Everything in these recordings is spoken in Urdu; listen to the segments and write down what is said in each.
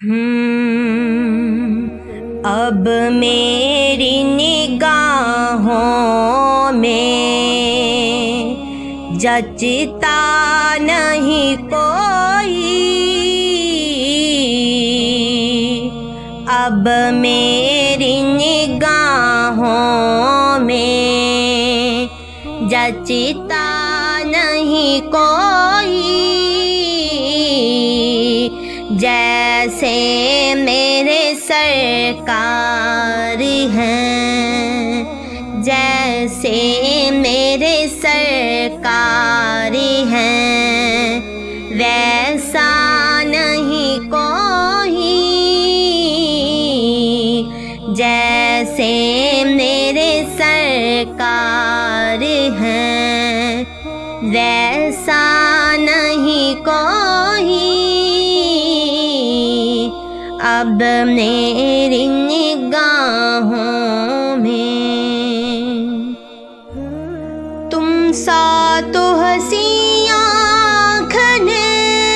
اب میری نگاہوں میں جچتا نہیں کوئی، اب میری نگاہوں میں جچتا نہیں کوئی، جیسے میرے سرکار ہیں، جیسے میرے سرکار ہیں، ویسا نہیں کوئی، جیسے میرے سرکار ہیں، ویسا نہیں کوئی، اب میری نگاہوں میں تم سا تو حسین آنکھ نے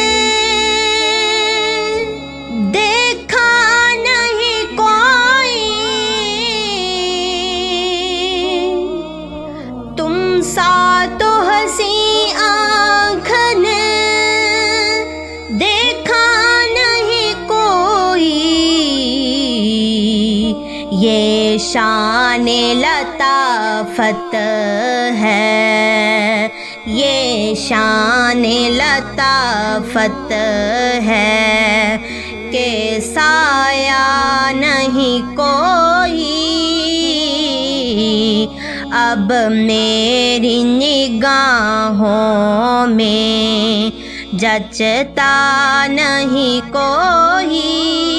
دیکھا نہیں کوئی، تم سا تو حسین آنکھ نے دیکھا نہیں کوئی، یہ شان لطافت ہے، یہ شان لطافت ہے کہ سایہ نہیں کوئی، اب میری نگاہوں میں جچتا نہیں کوئی،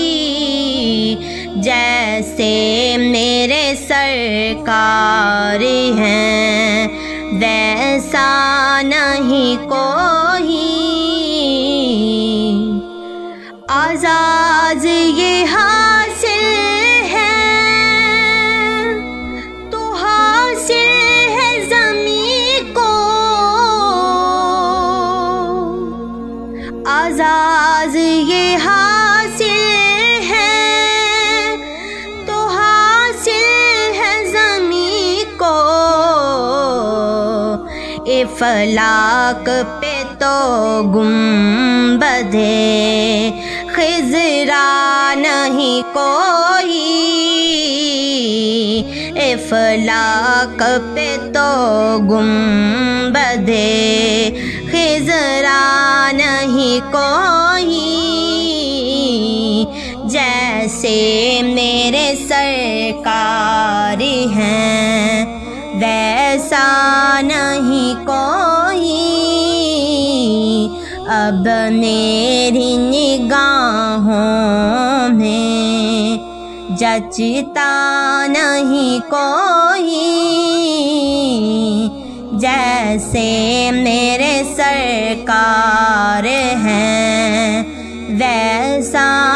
جیسے میرے سرکار ہیں، ویسا نہیں کوئی، اعزاز یہ حاصل ہے تو حاصل ہے زمین کو، اعزاز یہ حاصل ہے تو حاصل ہے زمین کو، افلاک پہ تو گنبد خضرا نہیں کوئی، افلاک پہ تو گنبد خضرا نہیں کوئی، جیسے میرے سرکار ہیں، ویسا نہیں کوئی، اب میری نگاہوں میں جچتا نہیں کوئی، جیسے میرے سرکار ہیں، ویسا